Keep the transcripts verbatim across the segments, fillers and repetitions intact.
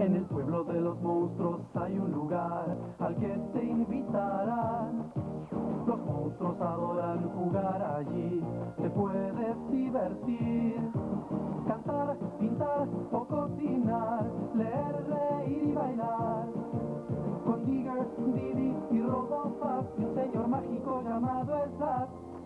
En el pueblo de los monstruos hay un lugar al que te invitarán. Los monstruos adoran jugar allí, te puedes divertir. Cantar, pintar o cocinar, leer, reír y bailar. Con Digger, Didi y Robofat, y un señor mágico llamado Slap.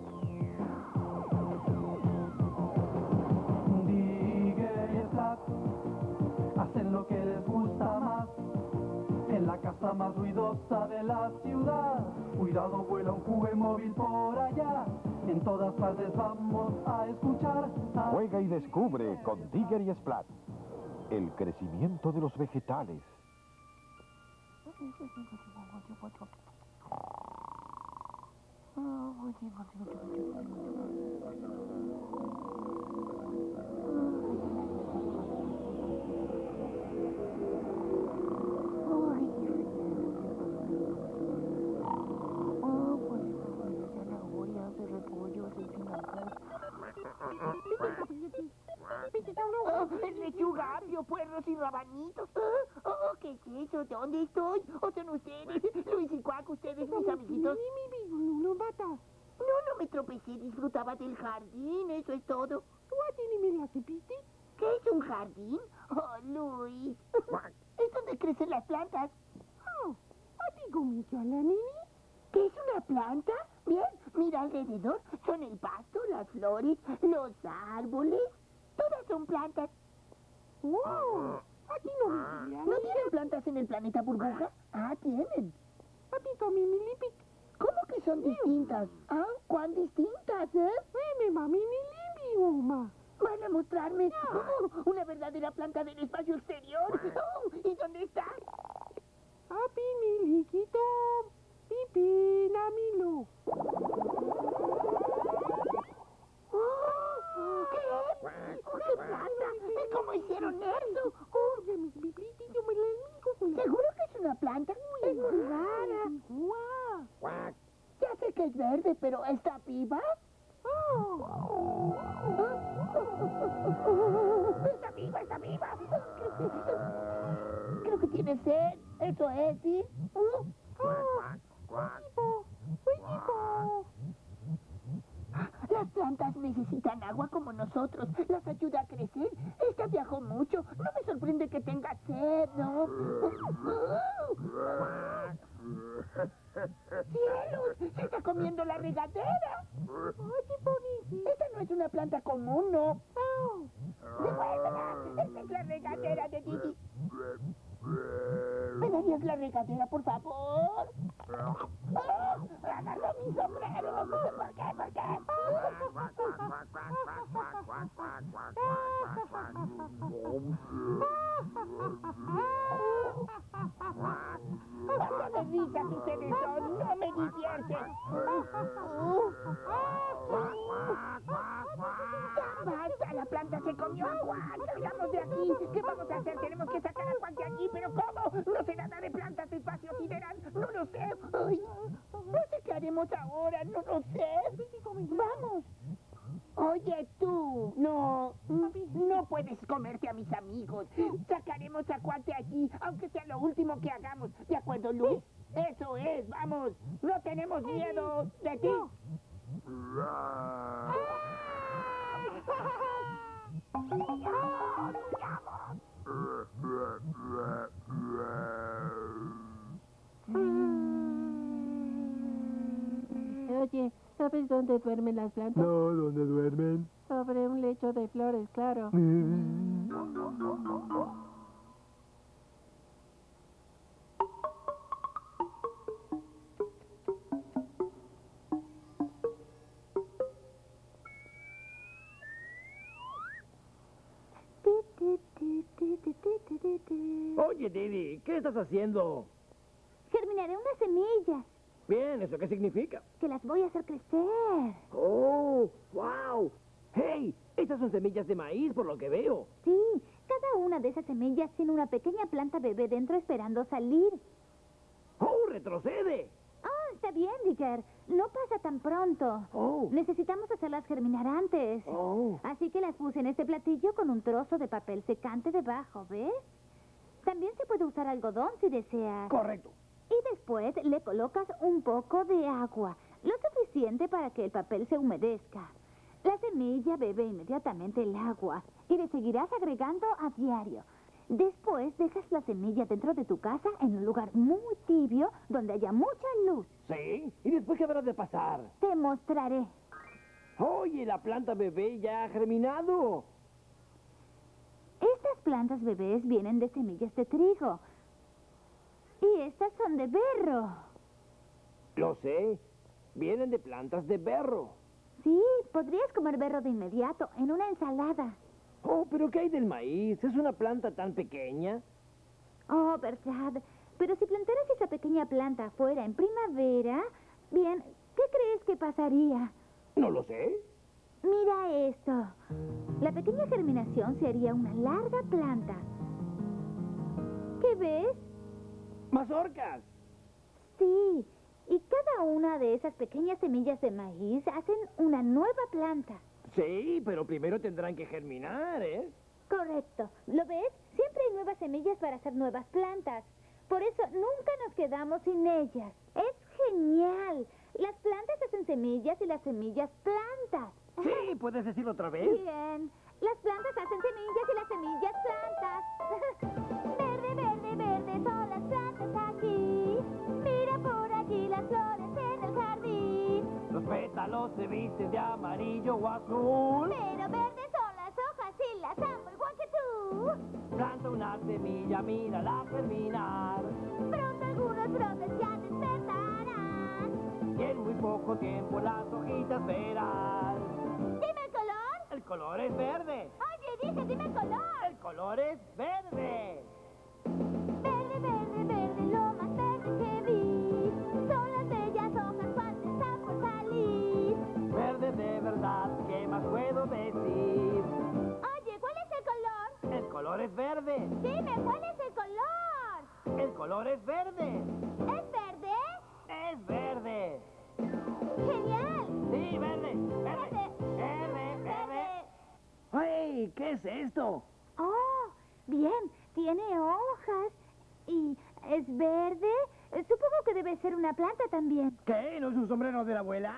Digger y Slap hacen lo que les gusta más. En la casa más ruidosa de la ciudad, cuidado, vuela un juguemóvil por allá. En todas partes vamos a escuchar a... Juega y descubre con Digger y Splat. El crecimiento de los vegetales. Oh, lechuga, apio, puerros y rabanitos. Oh, oh, ¿qué es eso? ¿Dónde estoy? ¿O son ustedes? Luis y Cuac, ustedes, mis amiguitos. No, no me tropecé, disfrutaba del jardín, eso es todo. ¿Qué es un jardín? Oh, Luis. Es donde crecen las plantas. ¿Qué es una planta? Bien, mira alrededor. Son el pasto, las flores, los árboles. Todas son plantas. ¡Wow! Aquí no me ¿No tienen plantas en el planeta burbuja? Ah, tienen. Papito, mi milipic. ¿Cómo que son distintas? Ah, ¿cuán distintas, eh? Meme, mami, milipi, uma. ¿Van a mostrarme oh, una verdadera planta del espacio exterior? Oh, ¿y dónde está? Papi, miliquito. Pipi, namilo. Oh, ¿qué es? Oh, ¿qué planta? ¿Cómo hicieron eso? Oye, mis biblitis, yo me la digo. ¿Seguro que es una planta? Es muy rara. Guau. Ya sé que es verde, pero ¿está viva? Oh. ¡Está viva, está viva! Creo que tiene sed. Eso es, ¿sí? Oh. Oigo, oigo. Las plantas necesitan agua como nosotros. Las ayuda a crecer. Esta viajó mucho. No me sorprende que tenga sed, ¿no? ¡Cielos! ¡Se está comiendo la regadera! Oye, bonito. Esta no es una planta común, ¿no? Oh. ¡Devuélvela! ¡Esta es la regadera de Didi! ¿Me darías la regadera, por favor? ¡Oh! ¡Agarró mi sombrero! ¿Por qué? ¿Por qué? ¡Basta de risas ustedes dos! ¡No me divierten! ¡Ya basta! ¡La planta se comió a Juan! ¡Salgamos de aquí! ¿Qué vamos a hacer? Tenemos que sacar a Juan de aquí. ¿Pero cómo? ¿No se trata de plantas de espacio sideral? ¡No lo sé! Ay, no sé qué haremos ahora. ¡No lo sé! ¡Vamos! Oye, tú, no, no puedes comerte a mis amigos. Sacaremos a Juan de allí, aunque sea lo último que hagamos. ¿De acuerdo, Luis? Eso es, vamos. No tenemos miedo de ti. Oye, ¿sabes dónde duermen las plantas? No, ¿dónde duermen? Sobre un lecho de flores, claro. Oye, Didi, ¿qué estás haciendo? Germinaré unas semillas, Bien, ¿eso qué significa? que las voy a hacer crecer. ¡Oh! ¡Wow! ¡Hey! Estas son semillas de maíz, por lo que veo. Sí, cada una de esas semillas tiene una pequeña planta bebé dentro esperando salir. ¡Oh! ¡Retrocede! Oh, está bien, Digger. No pasa tan pronto. Oh. Necesitamos hacerlas germinar antes. Oh. Así que las puse en este platillo con un trozo de papel secante debajo, ¿ves? También se puede usar algodón si deseas. Correcto. Y después le colocas un poco de agua, lo suficiente para que el papel se humedezca. La semilla bebe inmediatamente el agua y le seguirás agregando a diario. Después dejas la semilla dentro de tu casa en un lugar muy tibio donde haya mucha luz. ¿Sí? ¿Y después qué habrá de pasar? Te mostraré. Oye, la planta bebé ya ha germinado. Estas plantas bebés vienen de semillas de trigo. Y estas son de berro. Lo sé. Vienen de plantas de berro. Sí, podrías comer berro de inmediato en una ensalada. Oh, pero ¿qué hay del maíz? ¿Es una planta tan pequeña? Oh, verdad. Pero si plantaras esa pequeña planta afuera en primavera, bien, ¿qué crees que pasaría? No lo sé. Mira esto. La pequeña germinación se haría una larga planta. ¿Qué ves? ¡Mazorcas! Sí, y cada una de esas pequeñas semillas de maíz hacen una nueva planta. Sí, pero primero tendrán que germinar, ¿eh? Correcto. ¿Lo ves? Siempre hay nuevas semillas para hacer nuevas plantas. Por eso nunca nos quedamos sin ellas. Es genial. Las plantas hacen semillas y las semillas plantas. Sí, ¿puedes decirlo otra vez? Bien. Las plantas hacen semillas y las semillas plantas. Verde, verde, verde son las plantas aquí. Mira por allí las flores en el jardín. Los pétalos se visten de amarillo o azul. Pero verdes son las hojas y las amo igual que tú. Planta una semilla, mírala germinar. Pronto algunos brotes ya despertarán. Y en muy poco tiempo las hojitas verán. Dime el color. El color es verde. Oye, dije, dime el color. El color es verde. Verde, verde, verde, lo más verde que vi. Son las bellas hojas cuando están por salir. Verde de verdad, ¿qué más puedo decir? Oye, ¿cuál es el color? El color es verde. Dime, ¿cuál es el color? El color es verde. ¿Es verde? Es verde. ¡Genial! Sí, verde. Verde. Verde. Verde, verde. ¡Ay! ¿Qué es esto? Oh, bien, tiene hojas y es verde. Eh, Supongo que debe ser una planta también. ¿Qué? ¿No es un sombrero de la abuela?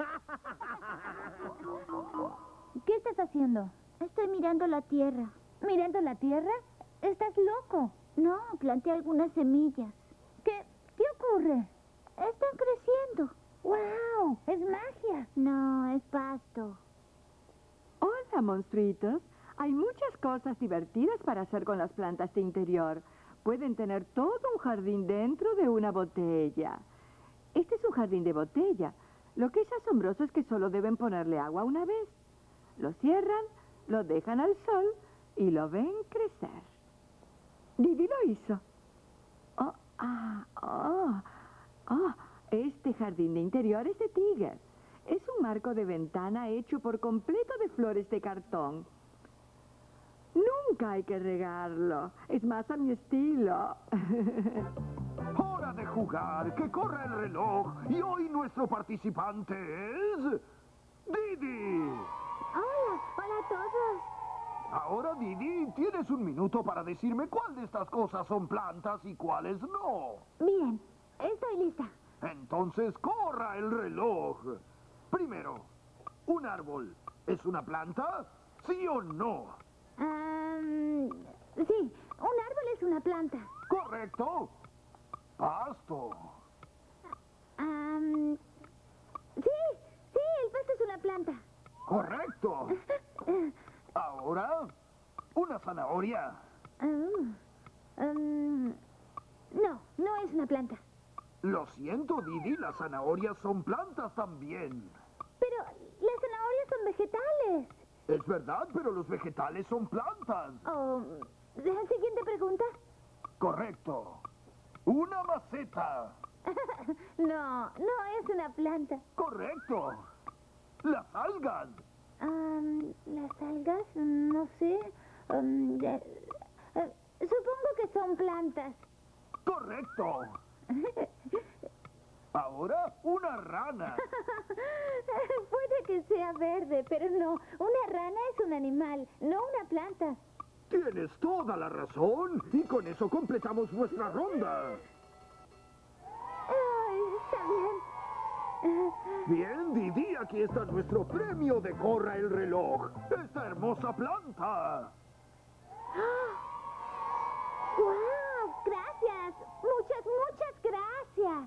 ¿Qué estás haciendo? Estoy mirando la tierra. ¿Mirando la tierra? ¿Estás loco? No, planté algunas semillas. ¿Qué, qué ocurre? Están creciendo. ¡Wow! ¡Es magia! No, es pasto. Hola, monstruitos. Hay muchas cosas divertidas para hacer con las plantas de interior. Pueden tener todo un jardín dentro de una botella. Este es un jardín de botella. Lo que es asombroso es que solo deben ponerle agua una vez. Lo cierran, lo dejan al sol y lo ven crecer. Didi lo hizo. Oh, ah, oh, oh. Este jardín de interior es de Tiger. Es un marco de ventana hecho por completo de flores de cartón. Nunca hay que regarlo. Es más a mi estilo. ¡Hora de jugar! ¡Que corra el reloj! Y hoy nuestro participante es... ¡Didi! Hola, hola a todos. Ahora, Didi, tienes un minuto para decirme cuál de estas cosas son plantas y cuáles no. Bien, estoy lista. Entonces, corra el reloj. Primero, ¿un árbol es una planta? ¿Sí o no? Am, sí, un árbol es una planta. Correcto. Pasto. Am, sí, sí, el pasto es una planta. Correcto. Ahora, ¿una zanahoria? Am, am, no, no es una planta. Lo siento, Didi, las zanahorias son plantas también. Pero las zanahorias son vegetales. Es verdad, pero los vegetales son plantas. Oh, ¿la siguiente pregunta? Correcto. Una maceta. No, no es una planta. Correcto. Las algas. Am, las algas, no sé. Am, eh, eh, supongo que son plantas. Correcto. Ahora, una rana. Puede que sea verde, pero no. Una rana es un animal, no una planta. Tienes toda la razón. Y con eso completamos nuestra ronda. Ay, está bien. Bien, Didi, aquí está nuestro premio de Corra el reloj. Esta hermosa planta. ¡Guau! ¡Gracias! ¡Muchas, muchas gracias!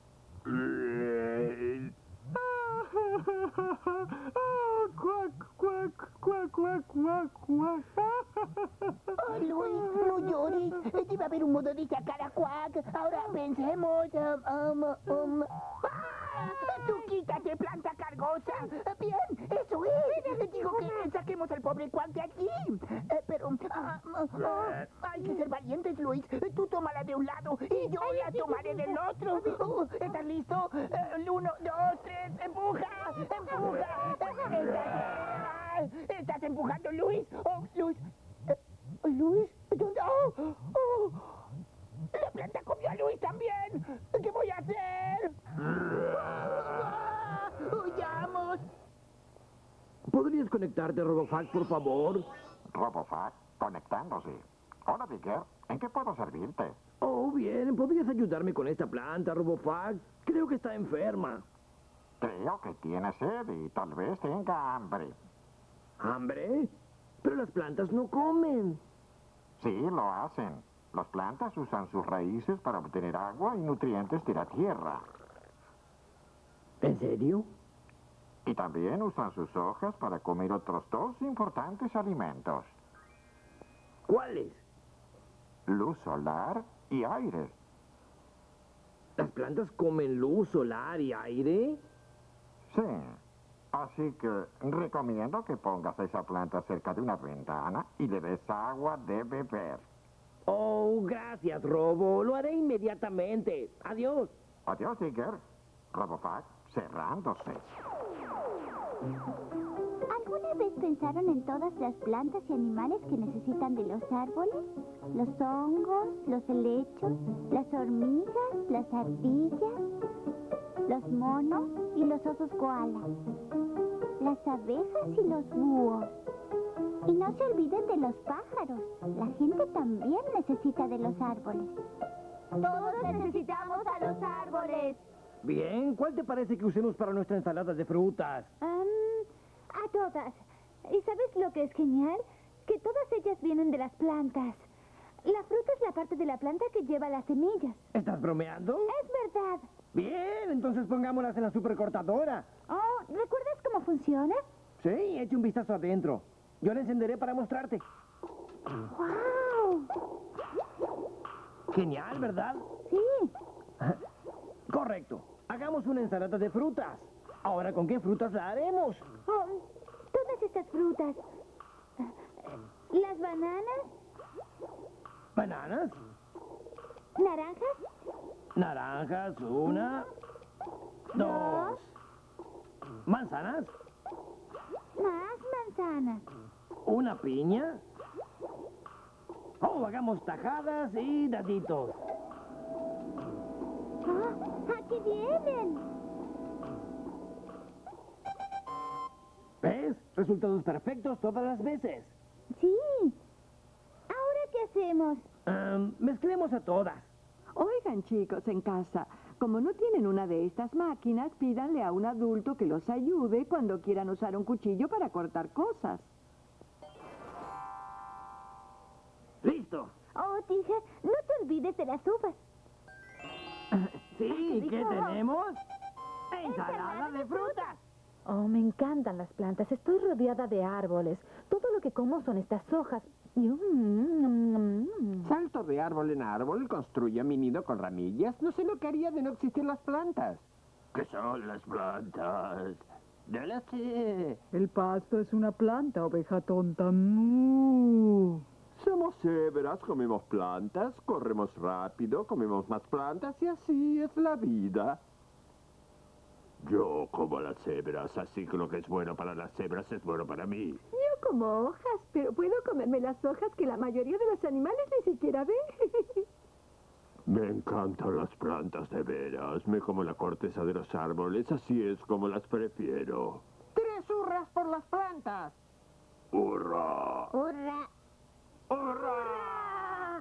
Cuac, cuac, cuac, cuac, cuac, cuac. Oh, Luis, no llores. Debe haber un modo de sacar a Quack. Ahora pensemos. Um, um, um. ¡Ah! ¡Tú quítate, planta cargosa! Bien, eso es. Digo que saquemos al pobre Quack de aquí. Eh, pero ah, ah, ah, hay que ser valientes, Luis. Tú tómala de un lado y yo la tomaré del otro. Uh, ¿Estás listo? Eh, uno, dos, tres. ¡Empuja! ¡Empuja! ¿Estás, ¿Estás empujando, Luis? Oh, Luis. Eh, Luis, ¿dónde? Oh, oh. La planta comió a Luis también. ¿Qué voy a hacer? ¡Ah! ¡Huyamos! ¿Podrías conectarte, Robofac, por favor? Robofac, conectándose. Hola, Digger. ¿En qué puedo servirte? Oh, bien. ¿Podrías ayudarme con esta planta, Robofac? Creo que está enferma. Creo que tiene sed y tal vez tenga hambre. ¿Hambre? Pero las plantas no comen. Sí, lo hacen. Las plantas usan sus raíces para obtener agua y nutrientes de la tierra. ¿En serio? Y también usan sus hojas para comer otros dos importantes alimentos. ¿Cuáles? Luz solar y aire. ¿Las plantas comen luz solar y aire? Sí. Así que recomiendo que pongas esa planta cerca de una ventana y le des agua de beber. Oh, gracias, Robo. Lo haré inmediatamente. Adiós. Adiós, Digger. Robofac, cerrándose. ¿Alguna vez pensaron en todas las plantas y animales que necesitan de los árboles? Los hongos, los helechos, las hormigas, las ardillas, los monos y los osos koala, las abejas y los búhos. Y no se olviden de los pájaros. La gente también necesita de los árboles. Todos necesitamos a los árboles. Bien, ¿cuál te parece que usemos para nuestra ensalada de frutas? Um, a todas. ¿Y sabes lo que es genial? Que todas ellas vienen de las plantas. La fruta es la parte de la planta que lleva las semillas. ¿Estás bromeando? Es verdad. Bien, entonces pongámoslas en la supercortadora. Oh, ¿recuerdas cómo funciona? Sí, eche un vistazo adentro. Yo la encenderé para mostrarte. ¡Wow! Genial, ¿verdad? Sí. Correcto. Hagamos una ensalada de frutas. Ahora, ¿con qué frutas la haremos? Oh, todas estas frutas. Las bananas, ¿Bananas? naranjas, Naranjas, una, dos. ¿Manzanas? más manzanas. ¿Una piña? Oh, hagamos tajadas y daditos. ¡Ah! ¡Aquí vienen! ¿Ves? Resultados perfectos todas las veces. Sí. ¿Ahora qué hacemos? Um, mezclemos a todas. Oigan, chicos, en casa, como no tienen una de estas máquinas, pídanle a un adulto que los ayude cuando quieran usar un cuchillo para cortar cosas. ¡Listo! Oh, tija, no te olvides de las uvas. Sí, ¿qué tenemos? ¡Ensalada de frutas! Oh, me encantan las plantas. Estoy rodeada de árboles. Todo lo que como son estas hojas. Y, mm, mm, mm. Salto de árbol en árbol, construyo mi nido con ramillas. No sé lo que haría de no existir las plantas. ¿Qué son las plantas? No lo sé. El pasto es una planta, oveja tonta. ¡Mu! Somos cebras, comemos plantas, corremos rápido, comemos más plantas y así es la vida. Yo como las cebras, así que lo que es bueno para las cebras es bueno para mí. Yo como hojas, pero puedo comerme las hojas que la mayoría de los animales ni siquiera ven. Me encantan las plantas de veras. Me como la corteza de los árboles, así es como las prefiero. ¡Tres hurras por las plantas! ¡Hurra! ¡Hurra! ¡Hurra!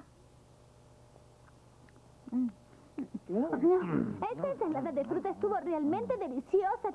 Esta ensalada de fruta estuvo realmente deliciosa.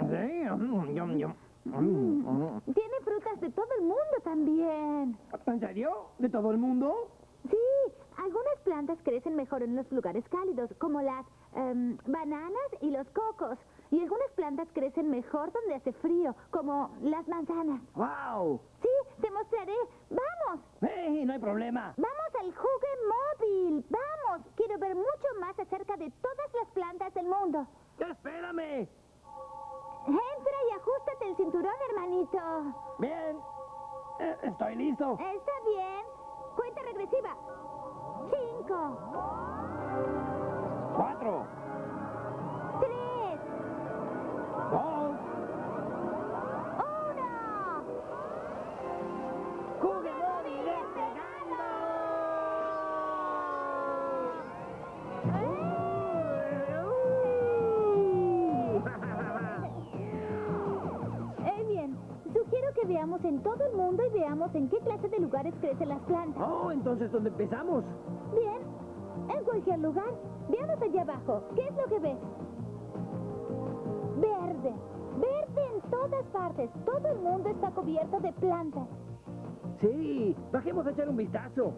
Tiene frutas de todo el mundo también. ¿En serio? ¿De todo el mundo? Sí, algunas plantas crecen mejor en los lugares cálidos, como las em, bananas y los cocos. Y algunas plantas crecen mejor donde hace frío, como las manzanas. ¡Wow! Sí, te mostraré. ¡Vamos! ¡Hey, no hay problema! ¡Vamos al jugue móvil! ¡Vamos! Quiero ver mucho más acerca de todas las plantas del mundo. ¡Espérame! Entra y ajustate el cinturón, hermanito. Bien. Eh, estoy listo. Está bien. Cuenta regresiva. Cinco. Cuatro. Tres. Dos. Uno. ¡Jugue móvil despegando! Eh, bien. Sugiero que veamos en todo el mundo y veamos en qué clase de lugares crecen las plantas. Oh, entonces, ¿dónde empezamos? Bien. En cualquier lugar. Veamos allá abajo. ¿Qué es lo que ves? Verde. Verde en todas partes. Todo el mundo está cubierto de plantas. Sí, bajemos a echar un vistazo.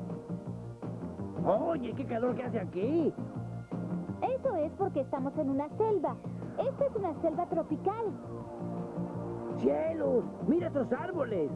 Oye, qué calor que hace aquí. Eso es porque estamos en una selva. Esta es una selva tropical. ¡Cielos! ¡Mira esos árboles!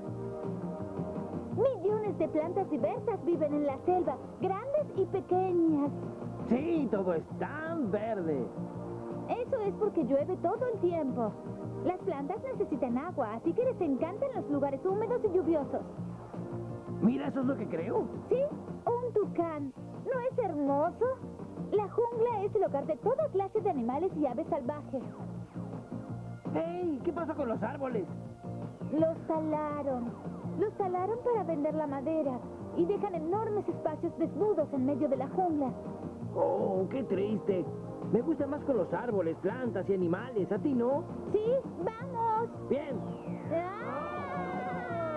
Millones de plantas diversas viven en la selva, grandes y pequeñas. Sí, todo es tan verde. Eso es porque llueve todo el tiempo. Las plantas necesitan agua, así que les encantan los lugares húmedos y lluviosos. Mira, eso es lo que creo. Sí, un tucán. ¿No es hermoso? La jungla es el hogar de toda clase de animales y aves salvajes. ¡Hey! ¿Qué pasa con los árboles? Los talaron. Los talaron para vender la madera y dejan enormes espacios desnudos en medio de la jungla. Oh, qué triste. Me gusta más con los árboles, plantas y animales. ¿A ti no? Sí, vamos. Bien. ¡Ah!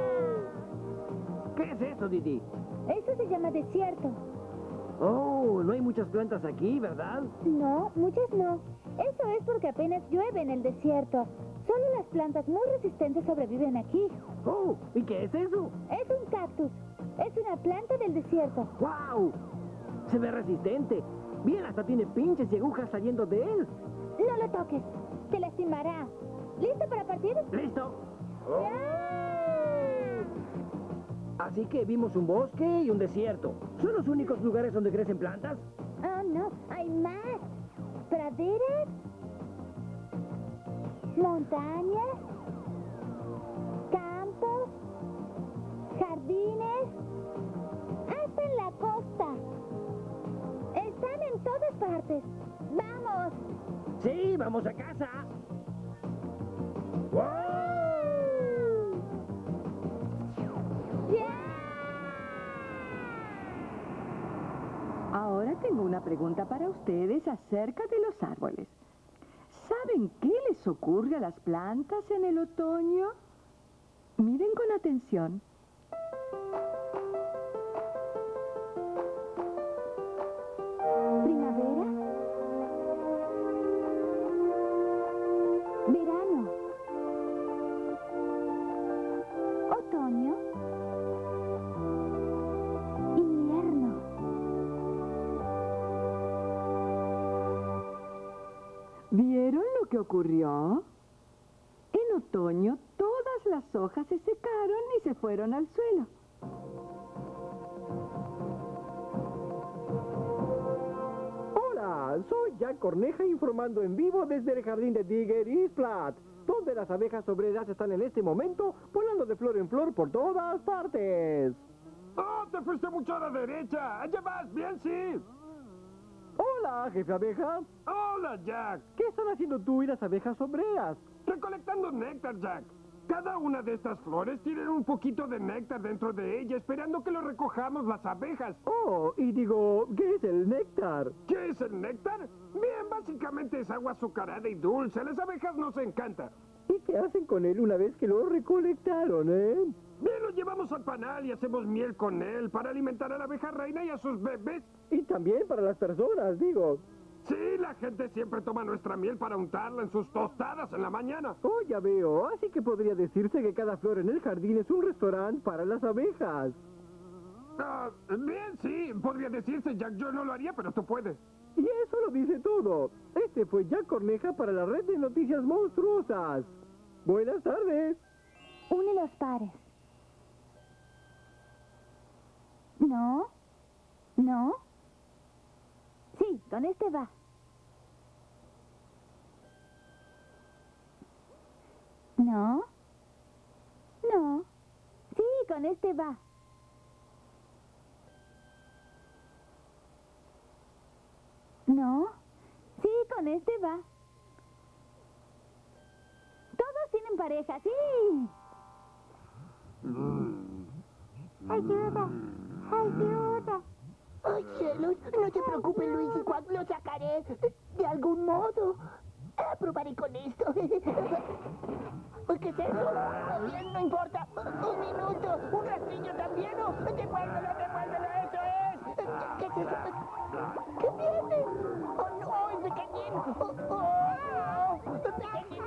¿Qué es eso, Didi? Eso se llama desierto. Oh, no hay muchas plantas aquí, ¿verdad? No, muchas no. Eso es porque apenas llueve en el desierto. Solo las plantas muy resistentes sobreviven aquí. Oh, ¿y qué es eso? Es un cactus. Es una planta del desierto. ¡Wow! Se ve resistente. Bien, hasta tiene pinches y agujas saliendo de él. No lo toques. Te lastimará. ¿Listo para partir? ¡Listo! ¡Ah! Así que vimos un bosque y un desierto. ¿Son los únicos lugares donde crecen plantas? Oh, no. Hay más. Praderas. Montañas. Campos. Jardines. Hasta en la costa. Están en todas partes. ¡Vamos! Sí, vamos a casa. ¡Wow! ¡Ya! Ahora tengo una pregunta para ustedes acerca de los árboles. ¿Saben qué les ocurre a las plantas en el otoño? Miren con atención. Primavera. Verano. Otoño. Invierno. ¿Vieron lo que ocurrió? En otoño todas las hojas se secaron y se fueron al suelo. Hola, soy Jack Corneja informando en vivo desde el jardín de Digger East Platte, donde las abejas obreras están en este momento volando de flor en flor por todas partes. ¡Oh, te fuiste mucho a la derecha! ¡Allá vas! ¡Bien, sí! Hola, jefe abeja. ¡Hola, Jack! ¿Qué están haciendo tú y las abejas obreras? Recolectando néctar, Jack. Cada una de estas flores tiene un poquito de néctar dentro de ella, esperando que lo recojamos las abejas. Oh, y digo, ¿qué es el néctar? ¿Qué es el néctar? Bien, básicamente es agua azucarada y dulce. A las abejas nos encanta. ¿Y qué hacen con él una vez que lo recolectaron, eh? Bien, lo llevamos al panal y hacemos miel con él para alimentar a la abeja reina y a sus bebés. Y también para las personas, digo. Sí, la gente siempre toma nuestra miel para untarla en sus tostadas en la mañana. Oh, ya veo. Así que podría decirse que cada flor en el jardín es un restaurante para las abejas. Ah, bien, sí, podría decirse, Jack. Yo no lo haría, pero tú puedes. Y eso lo dice todo. Este fue Jack Corneja para la red de noticias monstruosas. Buenas tardes. Une los pares. No. No. Sí, con este va. No. No. Sí, con este va. No. Sí, con este va. Todos tienen pareja, sí. Ayuda. Ayuda. Ay, cielos, no te preocupes, Luis, y cuando lo sacaré de algún modo. Ah, probaré con esto. ¿Qué es eso? Bien, no importa. Un minuto, un rastrillo también. ¿No? Devuélvelo, devuélvelo, eso es. ¿Qué es eso? ¿Qué viene? Oh, no, es pequeñín. Oh, oh, no, pequeñín,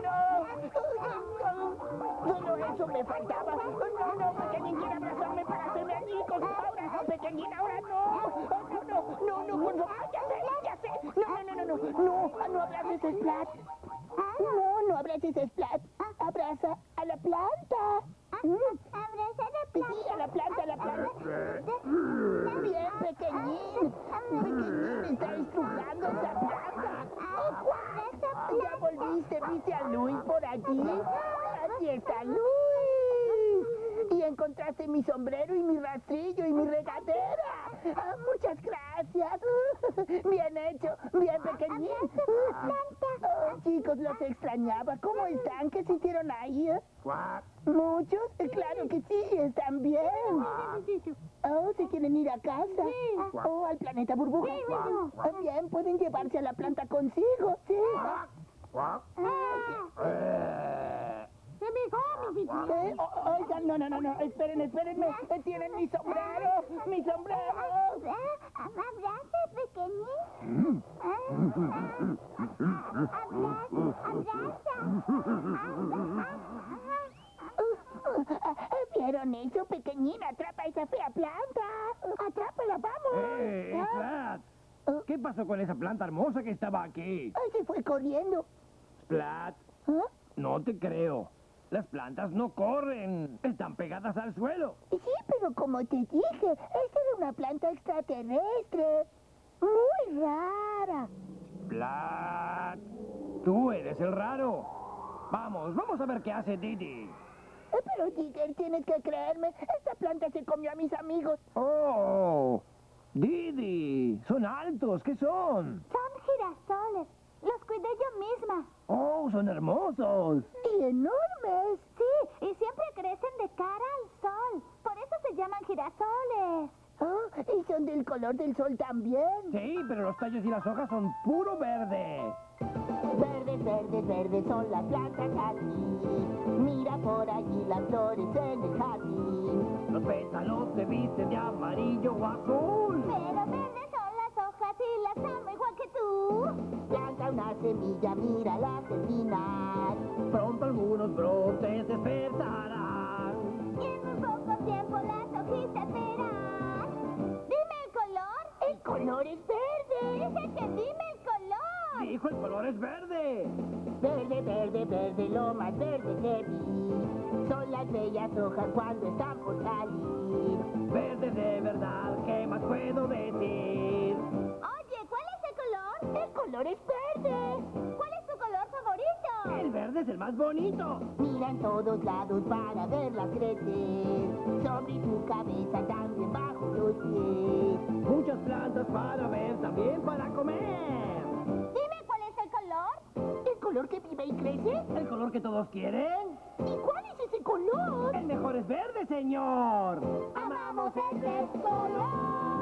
no. Solo eso me faltaba. No, no, pequeñín quiere abrazarme para hacerme amigos. Ahora no, pequeñín, ahora no. No, no, no, no, por favor, ya sé, ya sé. No, no, no, no, no, no, no abraces Splat. No, no abraces Splat. Abraza a la planta. Abraza a la planta. Sí, a la planta, a la planta. Bien, pequeñín. Pequeñín, está estrujando esa planta. Ya volviste, ¿viste a Luis por allí? Aquí está Luis. Y encontraste mi sombrero y mi rastrillo y mi regadera. Ah, muchas gracias. Bien hecho, bien pequeñín. Oh, chicos, los extrañaba. ¿Cómo están? ¿Qué se hicieron ahí? eh? ¿Muchos? Eh, Claro que sí, están bien. Oh, ¿se quieren ir a casa? Oh, al planeta burbuja. Ah, Bien, pueden llevarse a la planta consigo, sí. Eh, o- Oigan, no, no, no, no, esperen, espérenme. Eh, Tienen mi sombrero, mi sombrero. Abraza, pequeñín. ¿Vieron eso, pequeñín? Atrapa esa fea planta. Atrápala, vamos. ¡Eh, Ah, Splat! ¿Qué pasó con esa planta hermosa que estaba aquí? Ay, se fue corriendo. Splat, ¿Ah? no te creo. Las plantas no corren. Están pegadas al suelo. Sí, pero como te dije, esta era una planta extraterrestre. Muy rara. Splat, tú eres el raro. Vamos, vamos a ver qué hace Didi. Eh, Pero, Digger, tienes que creerme. Esta planta se comió a mis amigos. ¡Oh! Didi, son altos, ¿qué son? Son girasoles. Los cuidé yo misma. ¡Oh, son hermosos! Y enormes. Sí, y siempre crecen de cara al sol. Por eso se llaman girasoles. Oh, y son del color del sol también. Sí, pero los tallos y las hojas son puro verde. Verdes, verdes, verdes son las plantas aquí. Mira por allí las flores en el jardín. Los pétalos se visten de amarillo o azul. Pero verdes son las hojas y las amo igual que tú. Planta una semilla, mírala germinar. Pronto algunos brotes despertarán. Y en muy poco tiempo las hojitas verán. Dime el color. El color es verde. Dije que dime el color. Dijo, el color es verde. Verde, verde, verde, lo más verde que vi. Son las bellas hojas cuando están por salir. Verde de verdad, ¿qué más puedo decir? Oye, ¿cuál es el color? El color es verde. ¿Cuál es tu color favorito? El verde es el más bonito. Mira en todos lados para verlas crecer. Sobre tu cabeza, también bajo los pies. Muchas plantas para ver, también para comer. Dime cuál es el color. ¿El color que vive y crece? ¿El color que todos quieren? ¿Y cuál es ese color? El mejor es verde, señor. Amamos ese color.